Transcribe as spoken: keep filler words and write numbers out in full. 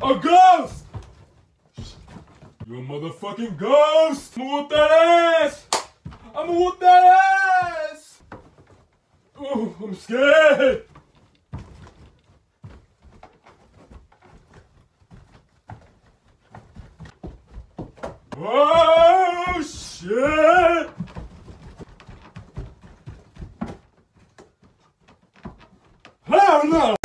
A ghost! You a motherfucking ghost! I'ma whoop that ass! I'ma whoop that ass! Oh, I'm scared! Oh, shit! Hell no!